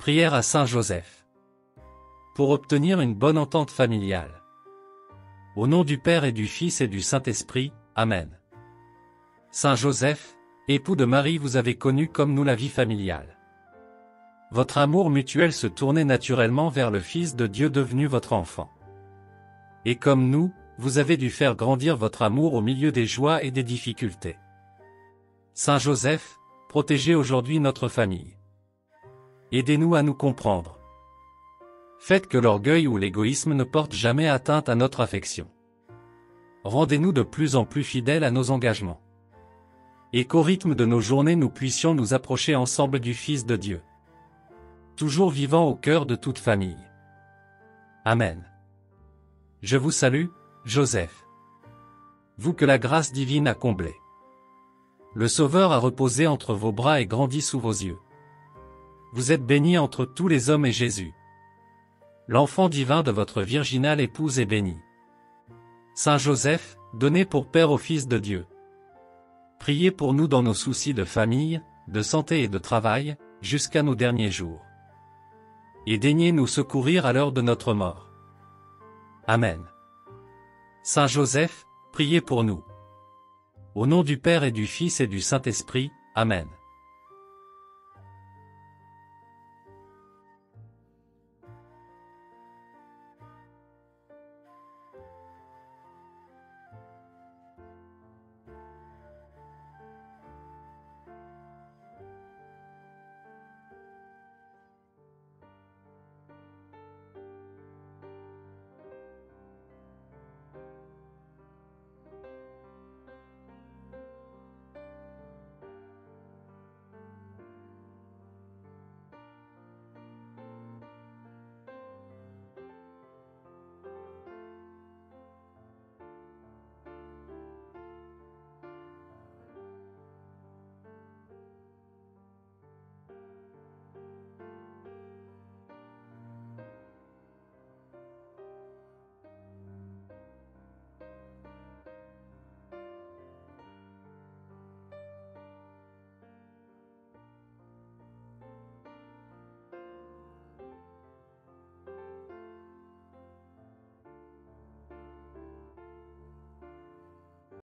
Prière à Saint Joseph. Pour obtenir une bonne entente familiale. Au nom du Père et du Fils et du Saint-Esprit, Amen. Saint Joseph, époux de Marie, vous avez connu comme nous la vie familiale. Votre amour mutuel se tournait naturellement vers le Fils de Dieu devenu votre enfant. Et comme nous, vous avez dû faire grandir votre amour au milieu des joies et des difficultés. Saint Joseph, protégez aujourd'hui notre famille. Aidez-nous à nous comprendre. Faites que l'orgueil ou l'égoïsme ne portent jamais atteinte à notre affection. Rendez-nous de plus en plus fidèles à nos engagements. Et qu'au rythme de nos journées nous puissions nous approcher ensemble du Fils de Dieu. Toujours vivant au cœur de toute famille. Amen. Je vous salue, Joseph. Vous que la grâce divine a comblé. Le Sauveur a reposé entre vos bras et grandi sous vos yeux. Vous êtes béni entre tous les hommes et Jésus, l'enfant divin de votre virginale épouse, est béni. Saint Joseph, donné pour Père au Fils de Dieu. Priez pour nous dans nos soucis de famille, de santé et de travail, jusqu'à nos derniers jours. Et daignez nous secourir à l'heure de notre mort. Amen. Saint Joseph, priez pour nous. Au nom du Père et du Fils et du Saint-Esprit, Amen.